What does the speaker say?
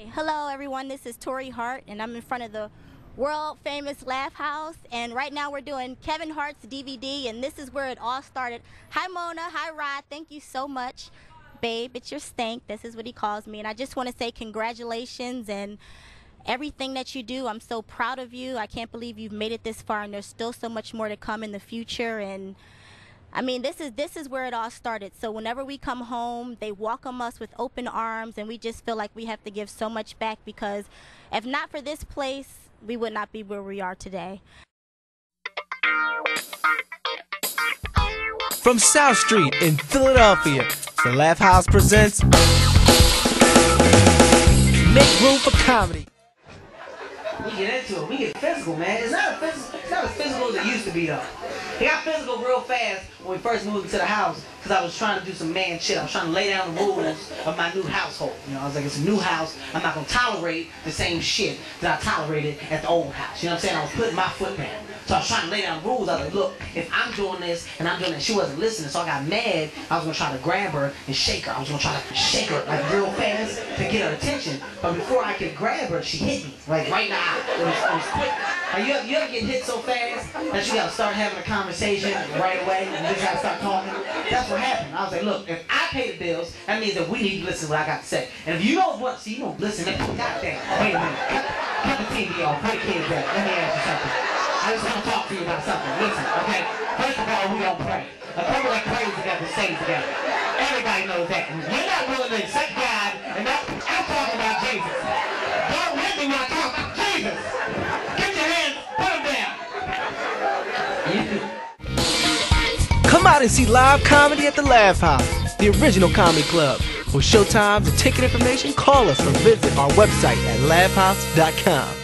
Hello everyone, this is Tori Hart and I'm in front of the world famous Laugh House, and right now we're doing Kevin Hart's DVD, and this is where it all started. Hi Mona, hi Rod, thank you so much. Babe, it's your stank, this is what he calls me, and I just want to say congratulations and everything that you do. I'm so proud of you. I can't believe you've made it this far, and there's still so much more to come in the future. And I mean, this is where it all started. So whenever we come home, they welcome us with open arms, and we just feel like we have to give so much back, because if not for this place, we would not be where we are today. From South Street in Philadelphia, the Laugh House presents Make Room for Comedy. We get into it. We get physical, man. It's not as physical as it used to be, though. It got physical real fast when we first moved into the house, because I was trying to do some man shit. I was trying to lay down the rules of my new household. You know, I was like, it's a new house. I'm not going to tolerate the same shit that I tolerated at the old house. You know what I'm saying? I was putting my foot down. So I was trying to lay down rules. I was like, look, if I'm doing this and I'm doing that, she wasn't listening, so I got mad. I was going to try to grab her and shake her. I was going to try to shake her like real fast to get her attention. But before I could grab her, she hit me, like right in the eye. It was quick. Like, you ever get hit so fast that you got to start having a conversation right away and you just got to start talking? That's what happened. I was like, look, if I pay the bills, that means that we need to listen to what I got to say. And if you don't want to see, you don't listen. Goddamn. Wait a minute. Cut the TV off. Put the kids back. Let me ask you something. I just want to talk to you about something. Listen, okay? First of all, we don't pray. A couple that prays together stays together. Everybody knows that. You're not willing to accept God, and I'm talking about Jesus. Don't let me not talk about Jesus. Get your hands, put them down. Come out and see live comedy at the Laugh House, the original comedy club. For showtimes and ticket information, call us or visit our website at laughhouse.com.